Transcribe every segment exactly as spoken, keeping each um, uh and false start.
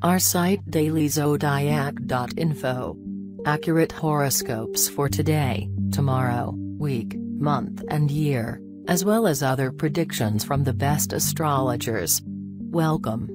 Our site daily zodiac dot info. Accurate horoscopes for today, tomorrow, week, month and year, as well as other predictions from the best astrologers. Welcome.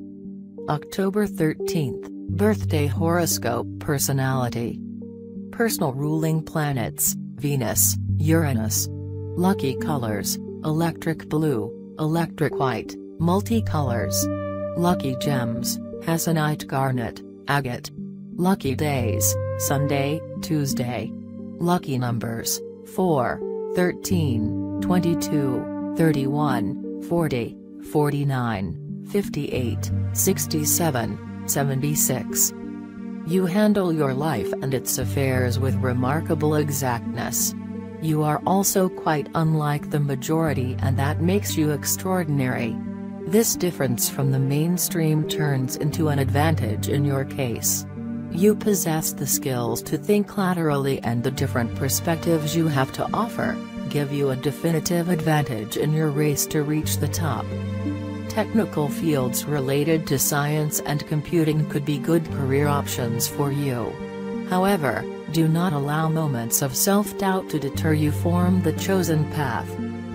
October thirteenth, birthday horoscope personality. Personal ruling planets, Venus, Uranus. Lucky colors, electric blue, electric white, multicolors. Lucky gems, Hassonite garnet, agate. Lucky days, Sunday, Tuesday. Lucky numbers, four, thirteen, twenty-two, thirty-one, forty, forty-nine, fifty-eight, sixty-seven, seventy-six. You handle your life and its affairs with remarkable exactness. You are also quite unlike the majority, and that makes you extraordinary. This difference from the mainstream turns into an advantage in your case. You possess the skills to think laterally, and the different perspectives you have to offer give you a definitive advantage in your race to reach the top. Technical fields related to science and computing could be good career options for you. However, do not allow moments of self-doubt to deter you from the chosen path.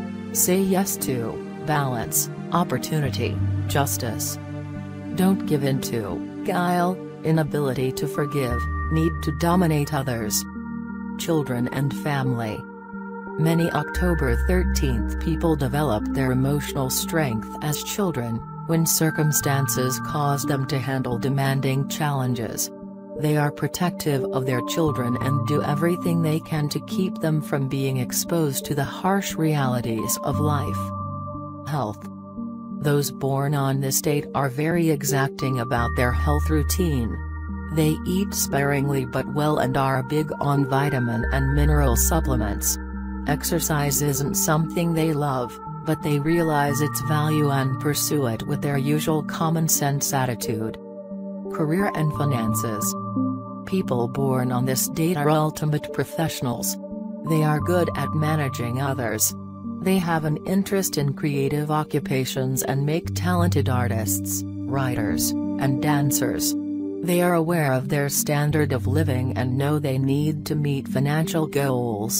Say yes to balance, opportunity, justice. Don't give in to guile, inability to forgive, need to dominate others. Children and family. Many October thirteenth people developed their emotional strength as children, when circumstances caused them to handle demanding challenges. They are protective of their children and do everything they can to keep them from being exposed to the harsh realities of life. Health. Those born on this date are very exacting about their health routine. They eat sparingly but well and are big on vitamin and mineral supplements. Exercise isn't something they love, but they realize its value and pursue it with their usual common-sense attitude. Career and finances. People born on this date are ultimate professionals. They are good at managing others. They have an interest in creative occupations and make talented artists, writers, and dancers. They are aware of their standard of living and know they need to meet financial goals.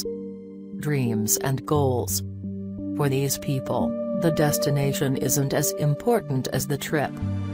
Dreams and goals. For these people, the destination isn't as important as the trip.